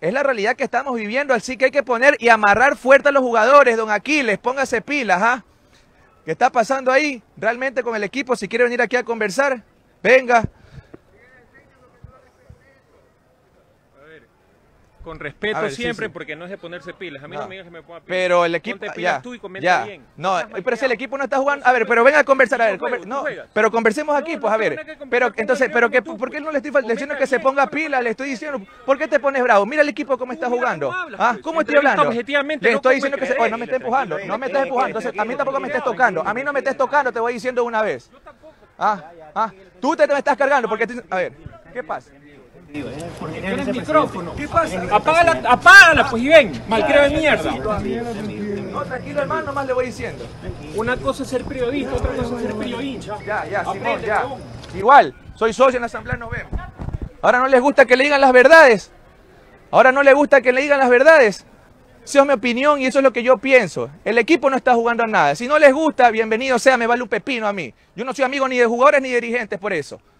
Es la realidad que estamos viviendo, así que hay que poner y amarrar fuerte a los jugadores, don Aquiles, póngase pilas, ¿ah? ¿Qué está pasando ahí realmente con el equipo? Si quiere venir aquí a conversar, venga. Con respeto ver, siempre, sí. Porque no es de ponerse pilas. A mí no me digas que me ponga pilas. Pero el equipo, ponte pilas tú y ya, bien. no, pero si el equipo no está jugando, a ver, pero venga a conversar, a ver, no, pero conversemos aquí, pues a ver, pero entonces, pero que, ¿por qué no le estoy diciendo que se ponga pila? Le estoy diciendo, ¿por qué te pones bravo? Mira el equipo cómo está jugando, ¿ah? ¿Cómo estoy hablando? Le estoy diciendo que no me estés empujando, no me estés empujando, entonces a mí tampoco me estés tocando, a mí no me estés tocando, te voy diciendo una vez, tú te me estás cargando, porque, a ver, ¿qué pasa? Porque tienes el micrófono. ¿Qué pasa? Apágala, pues, y ven, malcriado de mierda. No, tranquilo, hermano, nomás le voy diciendo. Una cosa es ser periodista, otra cosa es ser periodista. Ya, Simón, ya. Igual, soy socio en la asamblea, nos vemos. Ahora no les gusta que le digan las verdades. Ahora no les gusta que le digan las verdades. Esa es mi opinión y eso es lo que yo pienso. El equipo no está jugando a nada. Si no les gusta, bienvenido sea, me vale un pepino a mí. Yo no soy amigo ni de jugadores ni de dirigentes por eso.